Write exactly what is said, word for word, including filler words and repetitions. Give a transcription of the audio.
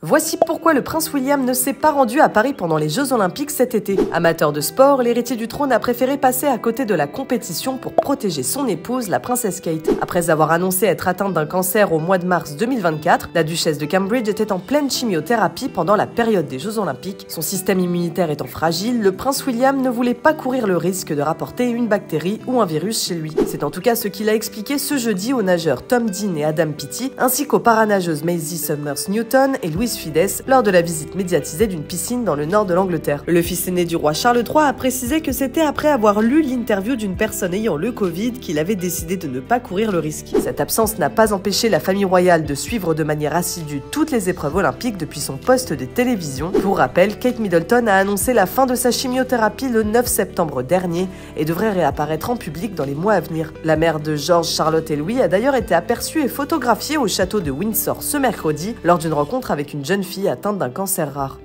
Voici pourquoi le prince William ne s'est pas rendu à Paris pendant les Jeux Olympiques cet été. Amateur de sport, l'héritier du trône a préféré passer à côté de la compétition pour protéger son épouse, la princesse Kate. Après avoir annoncé être atteinte d'un cancer au mois de mars deux mille vingt-quatre, la duchesse de Cambridge était en pleine chimiothérapie pendant la période des Jeux Olympiques. Son système immunitaire étant fragile, le prince William ne voulait pas courir le risque de rapporter une bactérie ou un virus chez lui. C'est en tout cas ce qu'il a expliqué ce jeudi aux nageurs Tom Dean et Adam Peaty, ainsi qu'aux paranageuses Maisie Summers Newton et Louise Fides lors de la visite médiatisée d'une piscine dans le nord de l'Angleterre. Le fils aîné du roi Charles trois a précisé que c'était après avoir lu l'interview d'une personne ayant le Covid qu'il avait décidé de ne pas courir le risque. Cette absence n'a pas empêché la famille royale de suivre de manière assidue toutes les épreuves olympiques depuis son poste de télévision. Pour rappel, Kate Middleton a annoncé la fin de sa chimiothérapie le neuf septembre dernier et devrait réapparaître en public dans les mois à venir. La mère de George, Charlotte et Louis a d'ailleurs été aperçue et photographiée au château de Windsor ce mercredi lors d'une rencontre avec une jeune fille atteinte d'un cancer rare.